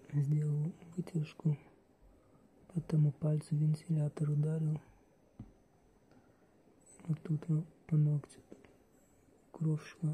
сделал вытяжку, по тому пальцу вентилятор ударил. Вот тут вот по ногтю кровь шла.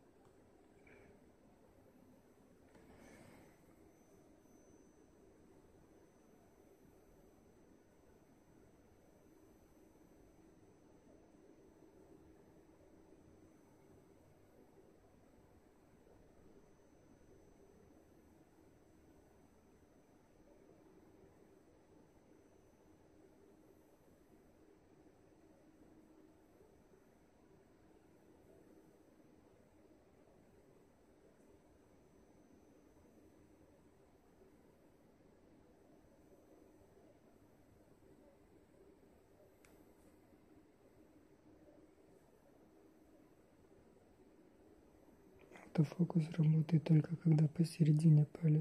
Автофокус работает только когда посередине палец.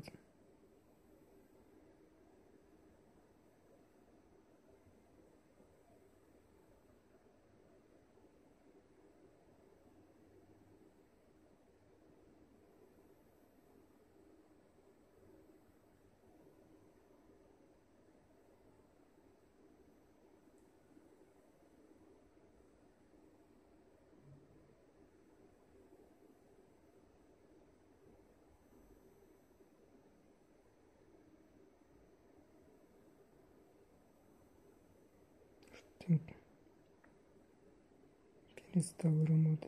Перестал работать.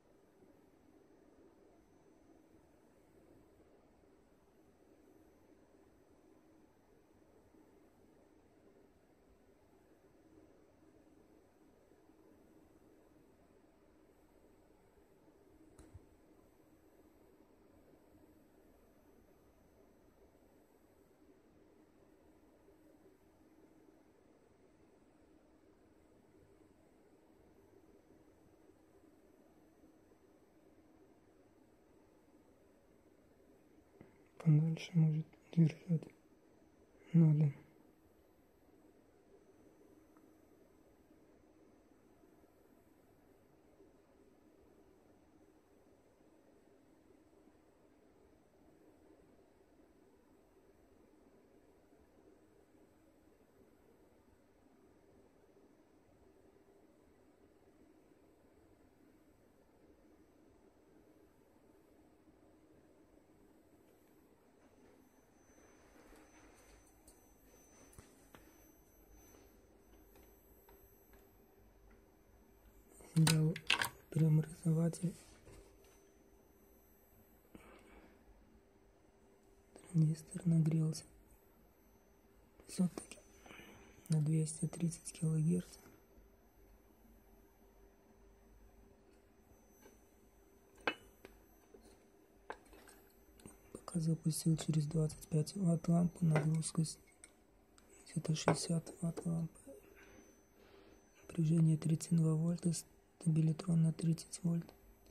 Подальше может держать. Надо. Взял преобразователь. Транзистор нагрелся. Все-таки на 230 килогерц. Пока запустил через 25 ватт лампу, нагрузка где-то 60 ватт лампы. Напряжение 32 вольта, стабилитрон на 30 вольт.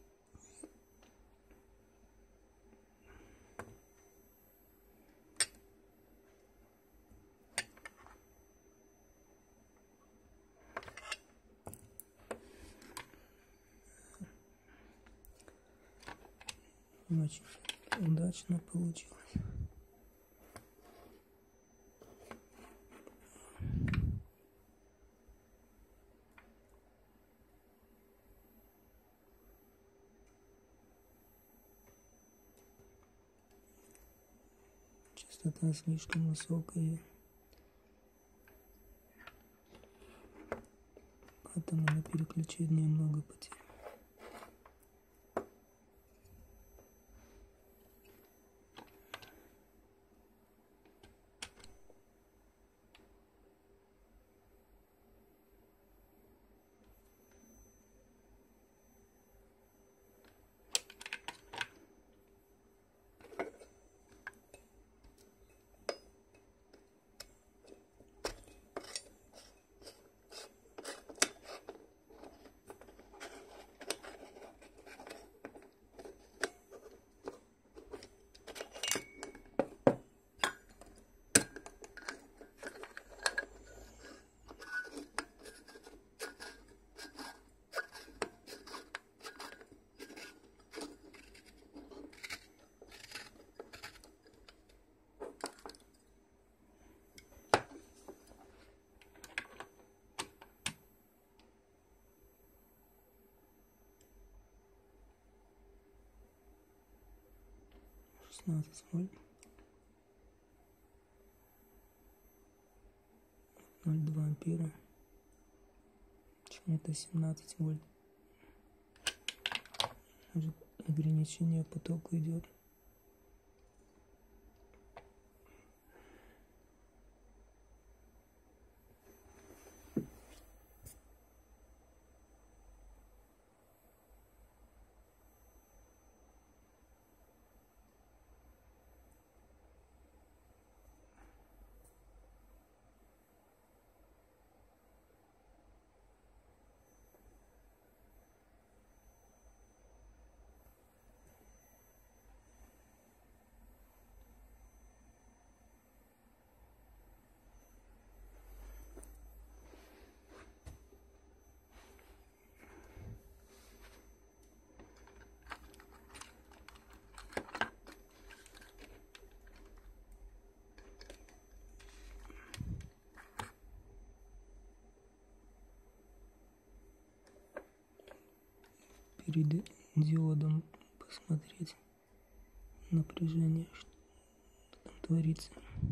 Очень удачно получилось. Частота слишком высокая, поэтому на переключение много потерь. 16 вольт. 0,2 ампера. Почему-то 17 вольт. Может, ограничение потока идет. Перед диодом посмотреть напряжение, что там творится.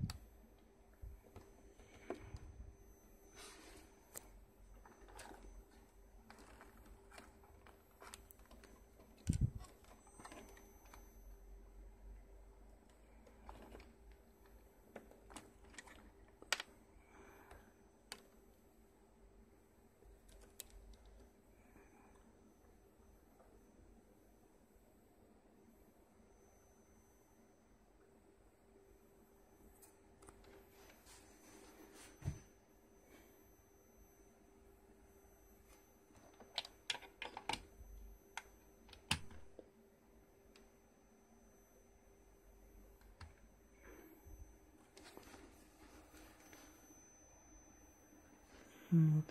Вот.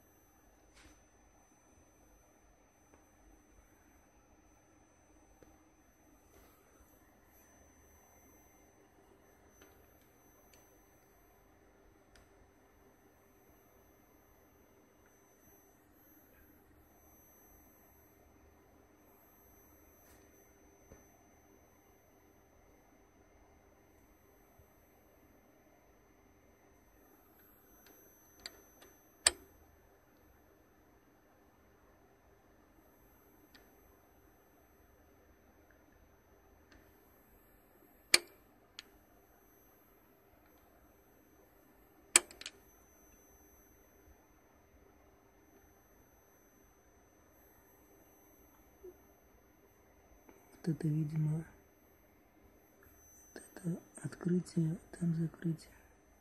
Вот это, видимо, вот это открытие, там закрытие.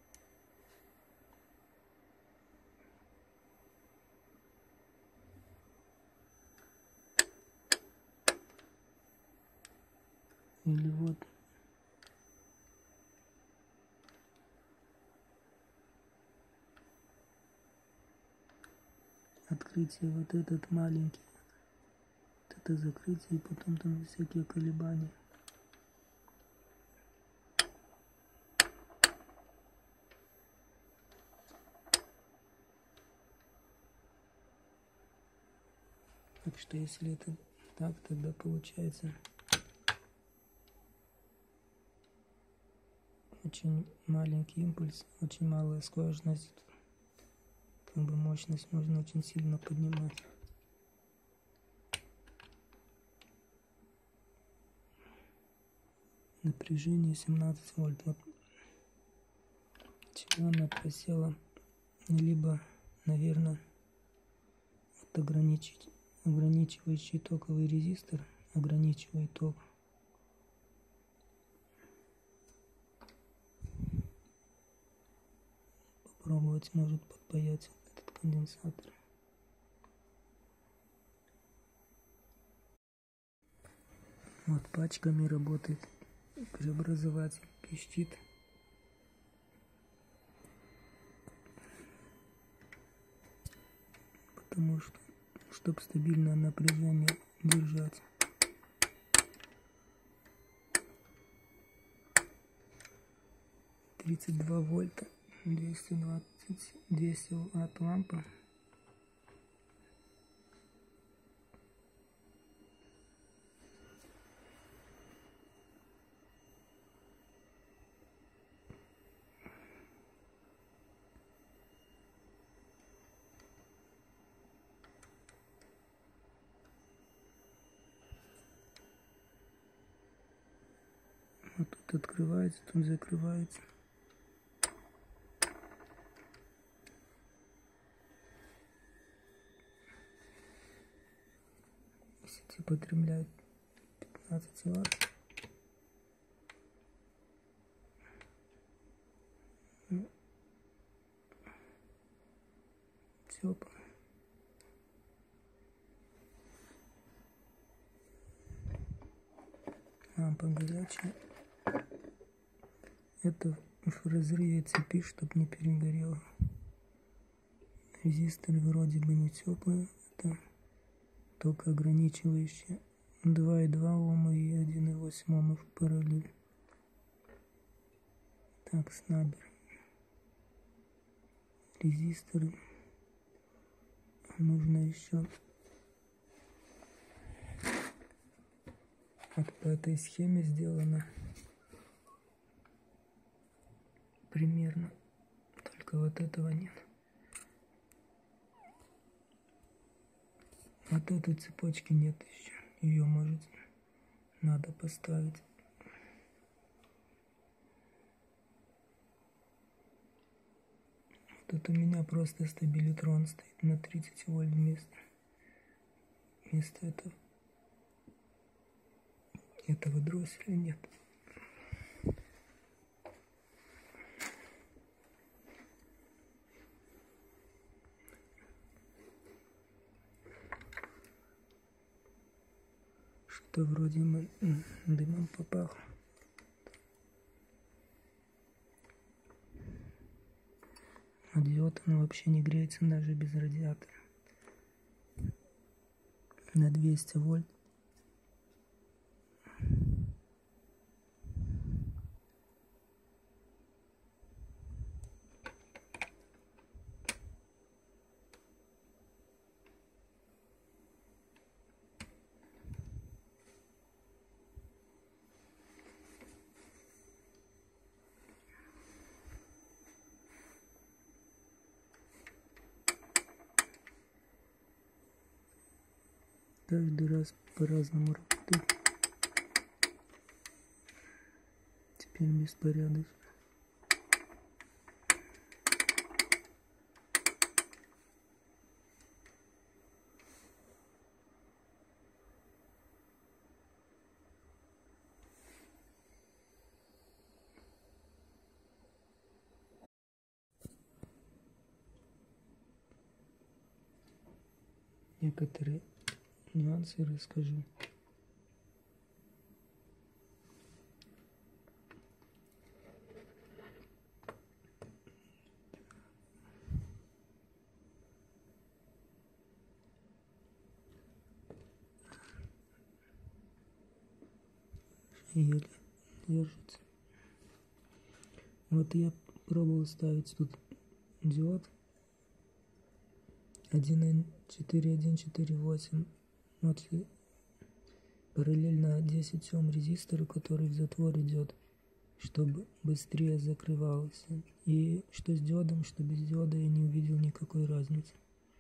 Или вот открытие, вот этот маленький. Вот это закрытие, и потом там всякие колебания. Так что если это так, тогда получается очень маленький импульс, очень малая скважинность. Как бы мощность можно очень сильно поднимать. Напряжение 17 вольт. Вот чего она просела. Либо, наверное, вот ограничивающий токовый резистор ограничивает ток. Попробовать может подпаять этот конденсатор. Вот пачками работает преобразователь, пищит. Потому что, чтобы стабильное напряжение держать. (32 вольта, 200 ватт лампа. Тут открывается, тут закрывается. Сети потребляет 15 Вт. Тепло. Лампа горячая. Это в разрыве цепи, чтобы не перегорело. Резистор вроде бы не теплый, это только ограничивающие. 2,2 Ома и 1,8 Ома в параллель. Так, снабер. Резисторы. Нужно еще вот по этой схеме сделано примерно, только вот этого нет. Вот этой цепочки нет еще, ее может надо поставить. Тут у меня просто стабилитрон стоит на 30 вольт вместо этого дросселя нет. Что вроде дымом попахло. А диод он вообще не греется даже без радиатора. На 200 вольт. Каждый раз по-разному работает. Теперь беспорядок. Некоторые нюансы расскажу. Еле держится. Вот я пробовал ставить тут диод 1N4148. Вот параллельно 10 Ом резистору, который в затвор идет, чтобы быстрее закрывалось. И что с диодом, что без диода, я не увидел никакой разницы.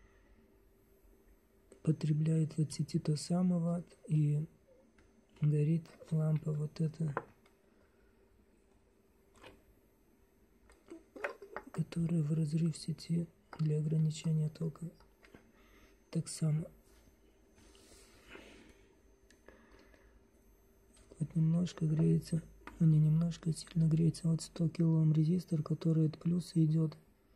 Потребляет от сети то самое ватт, и горит лампа вот эта, которая в разрыв сети для ограничения тока. Так само. Вот немножко греется, ну не немножко, сильно греется вот 100 кОм резистор, который от плюса идет.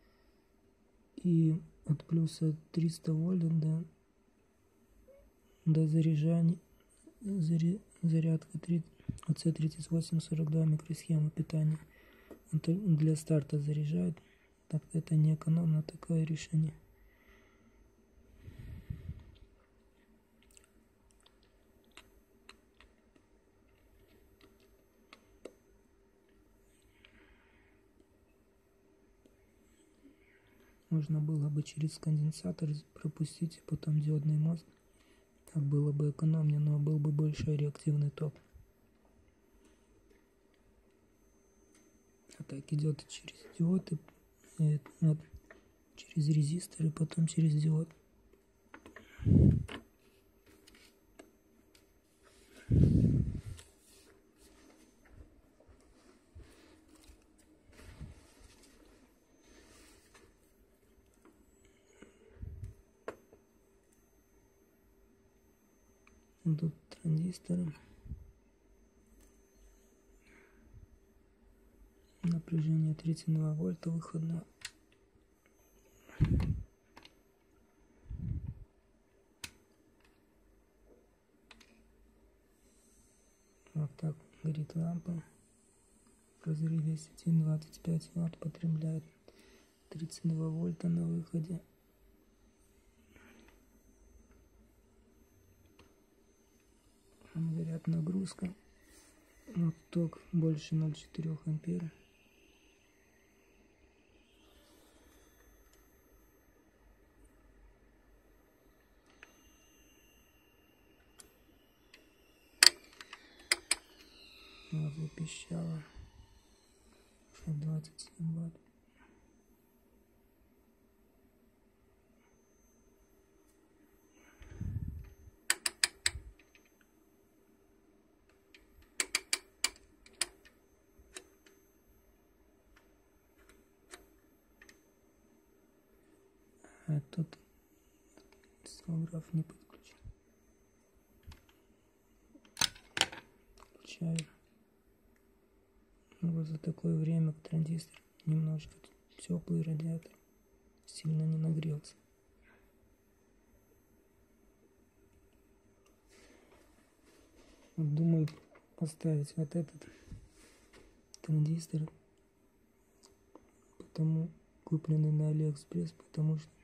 И от плюса 300 вольт до заряжания, зарядка ОЦ3842 микросхема питания. Это для старта заряжает. Так это не экономно, такое решение. Можно было бы через конденсатор пропустить, а потом диодный мост. Так было бы экономнее, но был бы больше реактивный ток. А так идет через диод, и вот, через резистор, и потом через диод. Тут транзисторы. Напряжение 32 вольта выходное. Вот так горит лампа. В разрыве сети 25 Вт потребляет 32 вольта на выходе. Говорят, нагрузка. Вот ток больше 0,4 ампера. Вот запищало. 27 Вт. А тут осциллограф не подключен. Включаю. Вот за такое время транзистор немножко теплый, радиатор сильно не нагрелся. Вот думаю поставить вот этот транзистор, потому купленный на Алиэкспресс, потому что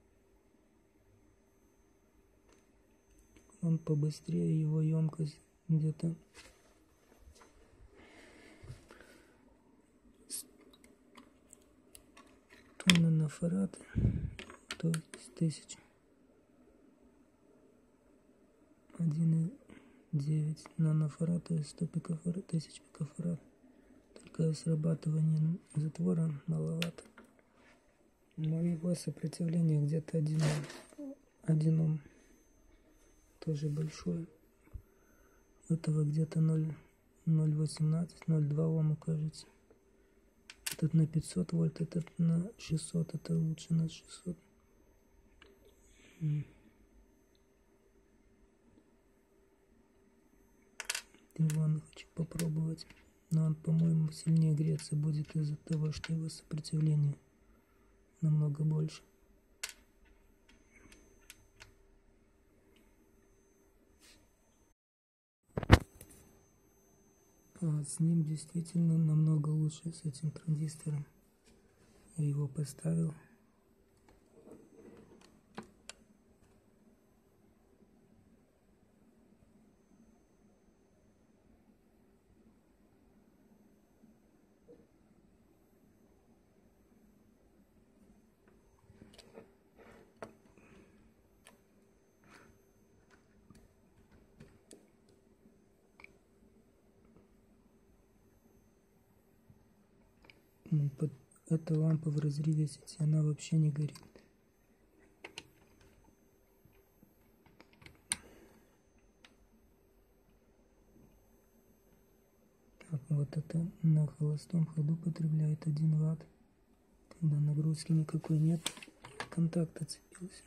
он побыстрее, его емкость где-то 100 нанофарад, то есть 1000. 1,9 нанофарад, то есть 100 пикофарад, 1000 пикофарад. Только срабатывание затвора маловато. Но его сопротивление где-то 1 Ом. Тоже большое. Этого где-то 0,18, 0,2 Ома, кажется. Этот на 500 вольт, этот на 600, это лучше на 600. Его хочу попробовать, но он, по-моему, сильнее греться будет из-за того, что его сопротивление намного больше. А с ним действительно намного лучше, с этим транзистором. Я его поставил. Эта лампа в разрыве сети, она вообще не горит. Так, вот это на холостом ходу потребляет 1 Вт. Когда нагрузки никакой нет, контакт отцепился.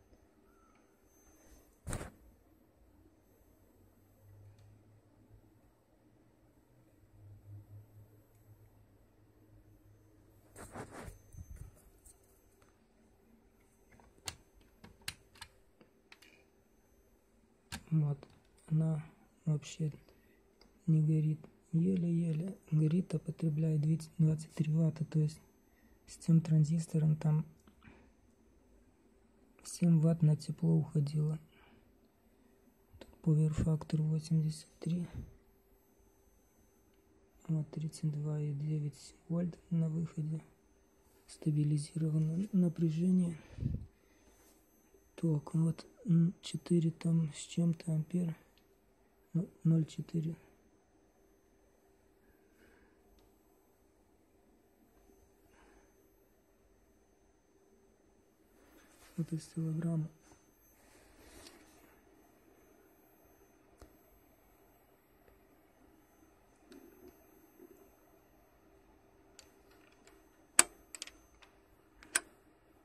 Вот, она вообще не горит. Еле-еле горит, а потребляет 23 Ватта. То есть с тем транзистором там 7 Ватт на тепло уходило. Тут power-фактор 83. Вот 32,9 вольт на выходе. Стабилизировано напряжение. Ток, вот 4 там с чем-то ампер. 0,4. Вот осциллограмма.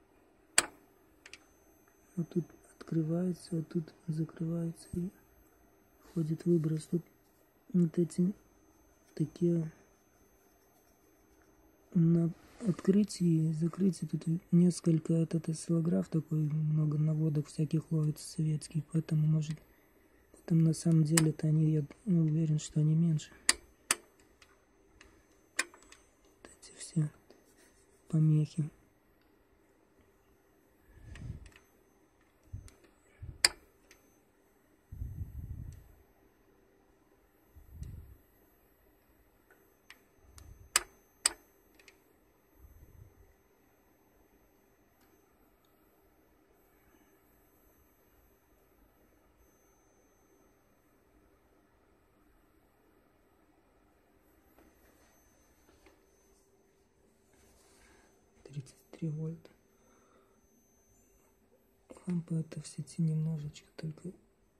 Вот тут открывается, вот тут закрывается. И входит выброс. Тут вот эти такие на открытии и закрытии тут несколько, этот осциллограф такой, много наводок всяких ловится советских, поэтому может, там на самом деле-то они, я уверен, что они меньше. Вот эти все помехи. Вольт. Лампа это в сети немножечко только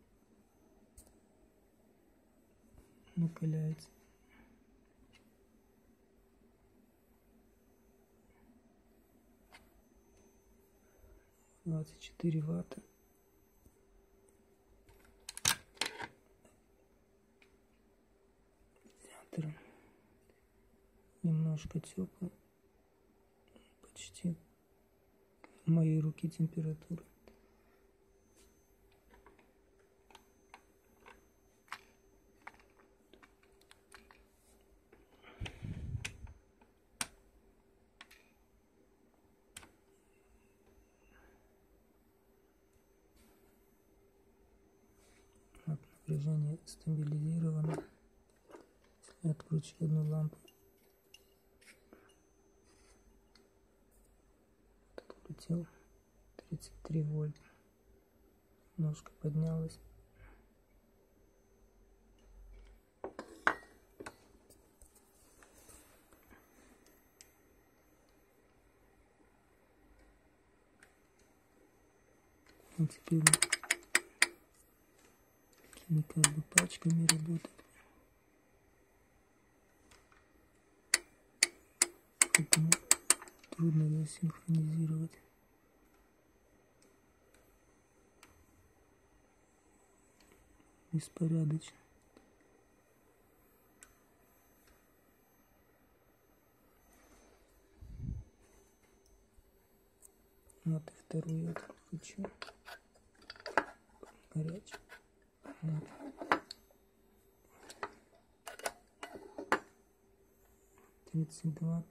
накаляется. 24 ватта. Радиатор немножко теплый. Почти моей руки температура. Вот, напряжение стабилизировано. Если я откручу одну лампу, открутил 33 вольт. Немножко поднялась. А теперь такими как бы пачками работает. Поэтому трудно ее синхронизировать. Беспорядочно. Вот и вторую я хочу. Горячий. Вот. 32,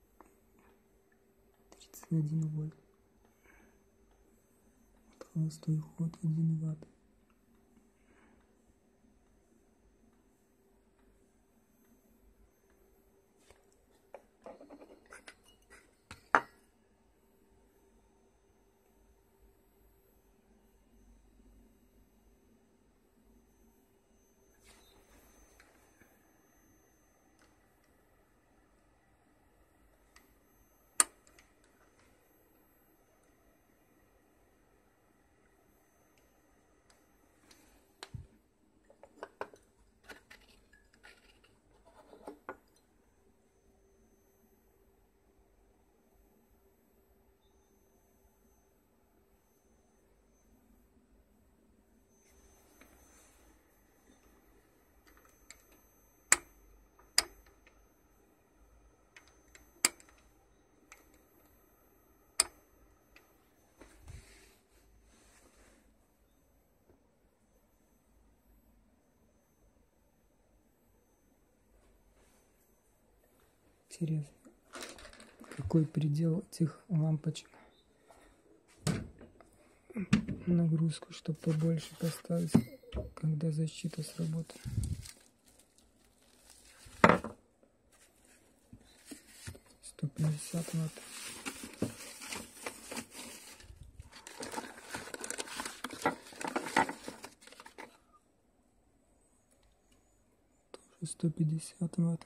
31 вольт. Холостой ход 1 ватт. Интересно, какой предел этих лампочек? Нагрузку, чтобы побольше поставить, когда защита сработает. 150 ватт. Тоже 150 ватт.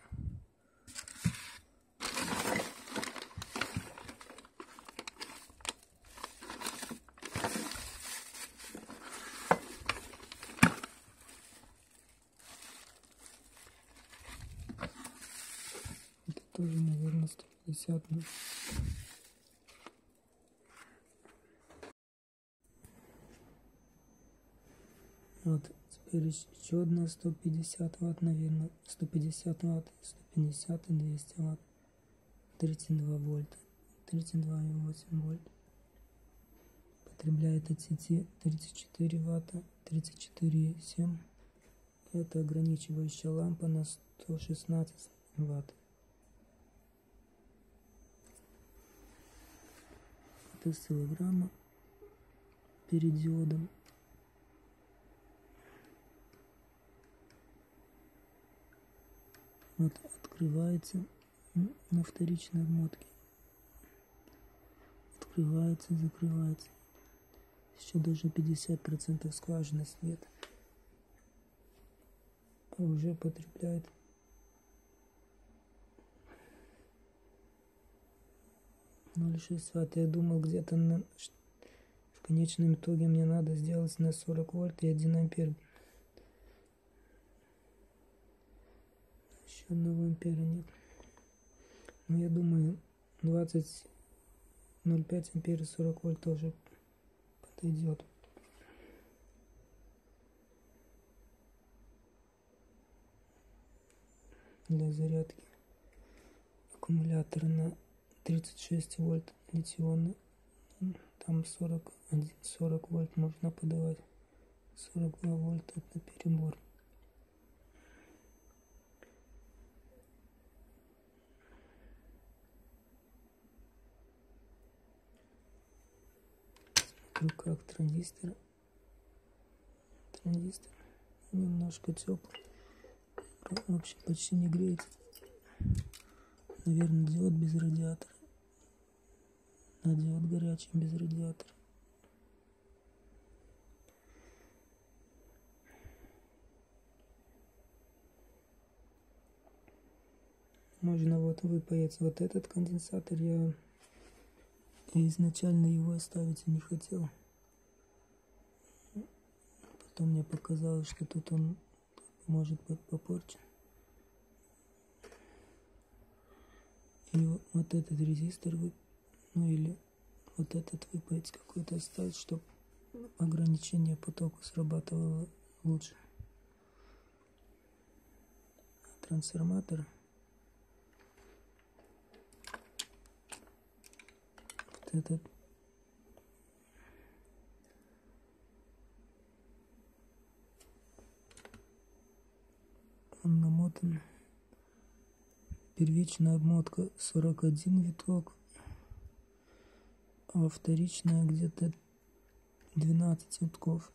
Тоже, наверное, 150. Вот, теперь теперь еще одна 150 ватт, наверное, 150 ватт, 150 и 200 ватт, 32 вольта, 32,8 вольт. Потребляет от сети 34 ватта, 34,7. Это ограничивающая лампа на 116 ватт. Это осциллограмма перед диодом. Вот открывается на вторичной обмотке. Открывается, закрывается. Еще даже 50% скважины света. А уже потребляет 0,6 ватт. Я думал, где-то в конечном итоге мне надо сделать на 40 вольт и 1 ампер. Еще 1 ампера нет. Но я думаю, 20,05 ампер и 40 вольт тоже подойдет. Для зарядки аккумулятора на 36 вольт литионный. Там 40 вольт можно подавать. 42 вольта это перебор. Смотрю, как транзистор немножко теплый. Вообще почти не греется. Наверное, диод без радиатора. А диод горячий без радиатора. Можно вот выпаять вот этот конденсатор. Я изначально его оставить не хотел. Потом мне показалось, что тут он может быть попорчен. И вот этот резистор, ну или вот этот выпаять какой-то оставить, чтобы ограничение потока срабатывало лучше. Трансформатор. Вот этот. Он намотан. Первичная обмотка 41 виток, а вторичная где-то 12 витков.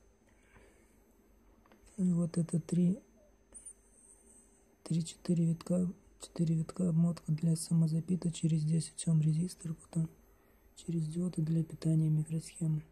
И вот это 3-4 витка, 4 витка обмотка для самозапита через 10 Ом резистор, потом через диоды для питания микросхемы.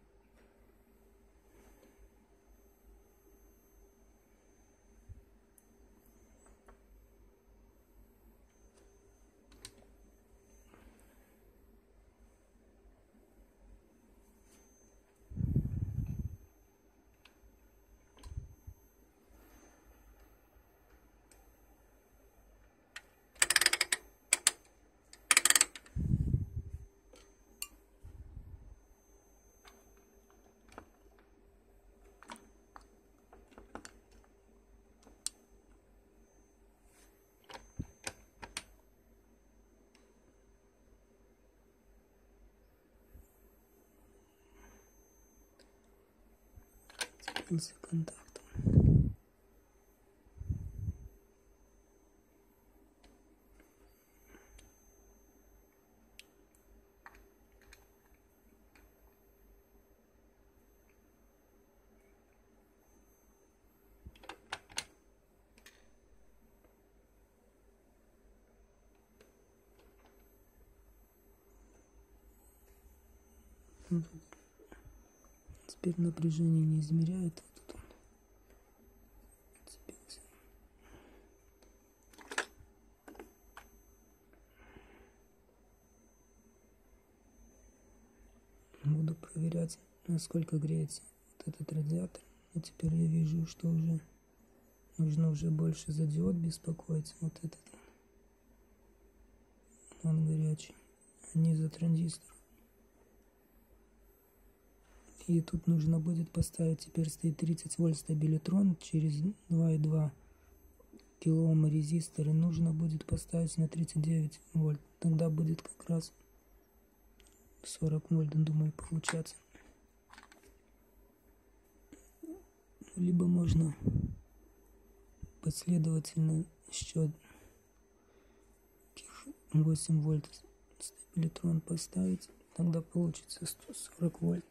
Цепился контактом. Теперь напряжение не измеряет. Вот он цепился. Буду проверять, насколько греется вот этот радиатор. И теперь я вижу, что уже нужно уже больше за диод беспокоиться. Вот этот он горячий, а не за транзистор. И тут нужно будет поставить, теперь стоит 30 вольт стабилитрон через 2,2 килоома резистор, и нужно будет поставить на 39 вольт. Тогда будет как раз 40 вольт, думаю, получаться. Либо можно последовательно еще 8 вольт стабилитрон поставить, тогда получится 140 вольт.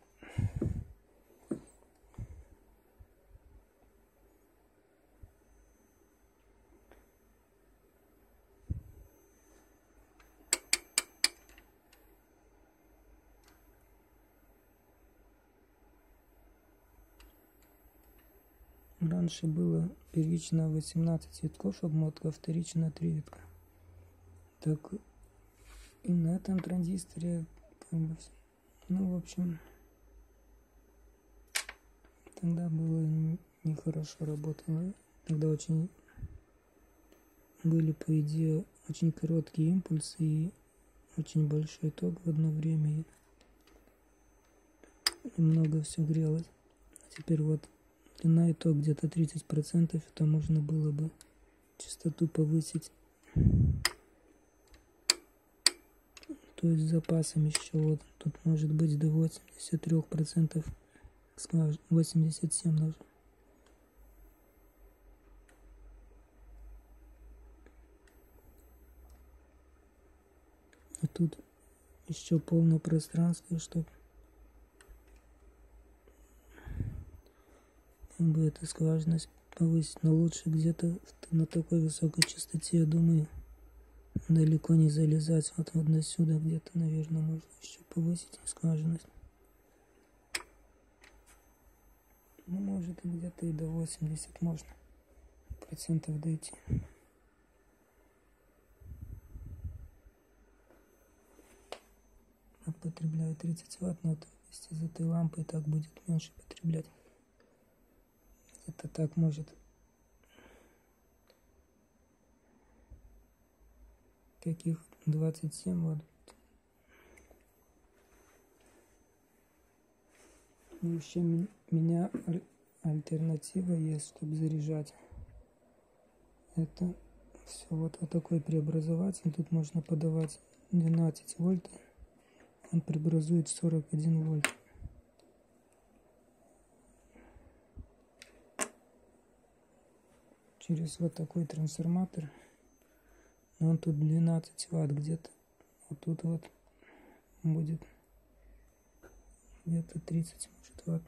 Раньше было первично 18 витков обмотка, вторично 3 витка. Так и на этом транзисторе как бы, ну, в общем, тогда было нехорошо работало. Тогда очень были, по идее, очень короткие импульсы и очень большой ток в одно время. И много все грелось. А теперь вот длина и ток где-то 30%, то можно было бы частоту повысить. То есть с запасом еще вот тут может быть до 83%, 87 даже. И тут еще полное пространство, чтобы как бы эту скважинность повысить. Но лучше где-то на такой высокой частоте, я думаю, далеко не залезать. Вот до сюда где-то, наверное, можно еще повысить скважинность. Ну, может, и где-то и до 80 можно процентов дойти. Потребляю 30 ватт, но вместе с этой лампой так будет меньше потреблять. Это так может каких 27 ватт. И еще у меня альтернатива есть, чтобы заряжать. Это все вот такой преобразователь. Тут можно подавать 12 вольт. Он преобразует 41 вольт. Через вот такой трансформатор. Но он тут 12 ватт где-то. Вот тут вот будет где-то 30 может ватт.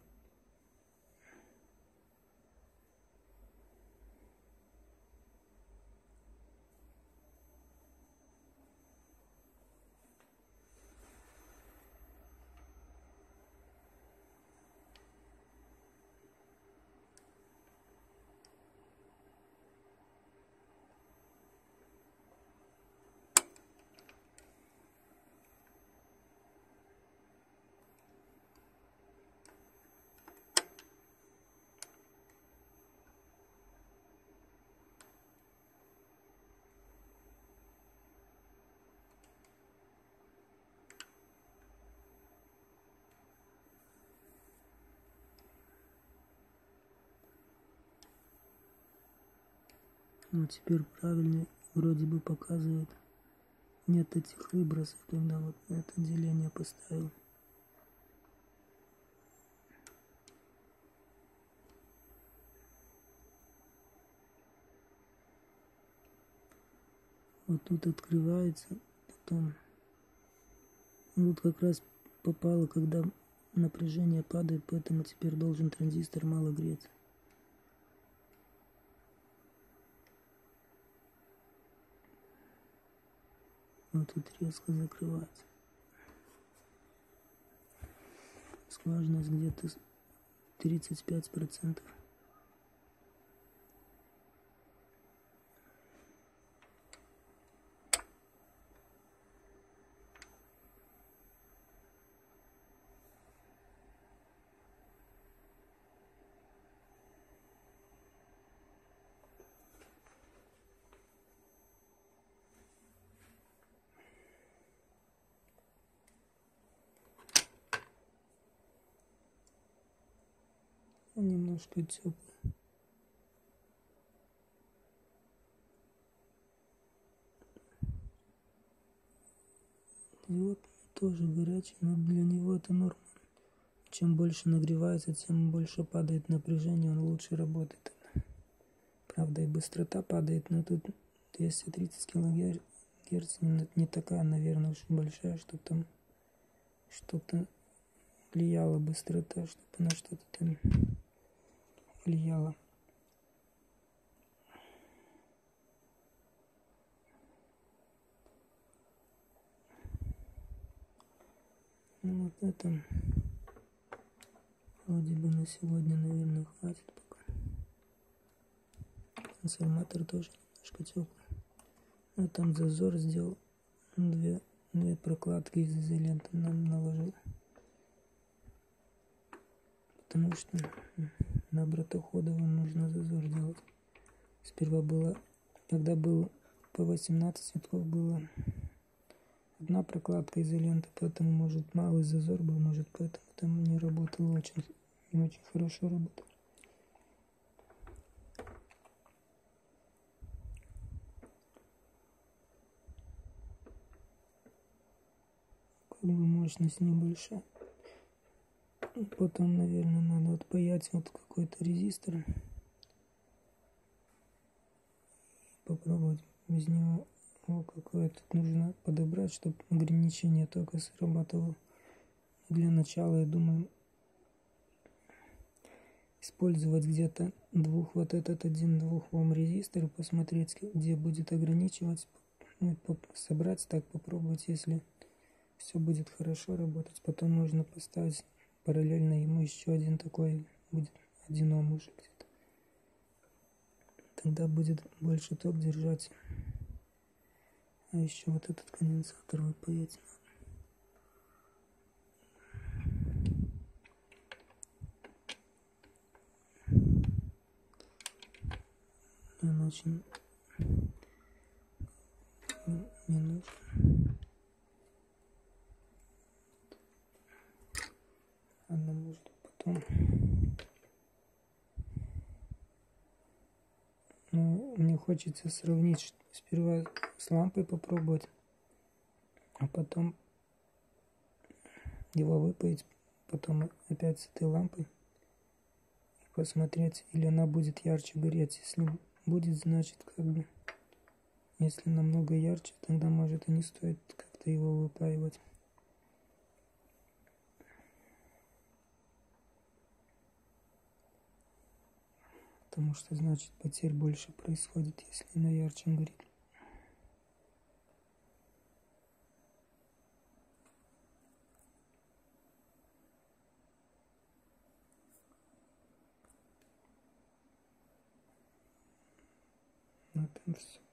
Ну, теперь правильно вроде бы показывает. Нет этих выбросов, когда вот это деление поставил. Вот тут открывается, потом вот как раз попало, когда напряжение падает, поэтому теперь должен транзистор мало греться. Вот тут резко закрывается. Скважинность где-то 35%. немножко теплый. Диод тоже горячий, но для него это норма. Чем больше нагревается, тем больше падает напряжение, он лучше работает. Правда, и быстрота падает, но тут 230 кГц не такая, наверное, уж большая, чтобы там что-то влияло быстрота, чтобы на что-то там влияло. Ну вот это вроде бы на сегодня, наверное, хватит пока. Трансформатор тоже немножко теплый. Ну там зазор сделал, две прокладки из изоленты нам наложил. Потому что на обратоходовом нужно зазор делать. Сперва было, когда было по 18 витков, было одна прокладка изоленты, поэтому, может, малый зазор был, может, поэтому там не работало очень, не очень хорошо работало. Как бы мощность небольшая. Потом, наверное, надо отпаять вот какой-то резистор. Попробовать без него какое-то нужно подобрать, чтобы ограничение тока срабатывало. Для начала, я думаю, использовать где-то вот этот 1-2 Ом резистор, посмотреть, где будет ограничивать, собрать так, попробовать, если все будет хорошо работать. Потом можно поставить параллельно ему еще один такой, будет 1 Ом уже где-то. Тогда будет больше ток держать. А еще вот этот конденсатор выпаять надо. Он очень не нужен. Ладно, может потом. Но мне хочется сравнить, сперва с лампой попробовать, а потом его выпаять, потом опять с этой лампой и посмотреть, или она будет ярче гореть. Если будет, значит, как бы, если намного ярче, тогда, может, и не стоит как-то его выпаивать. Потому что, значит, потерь больше происходит, если она ярче горит. На этом все.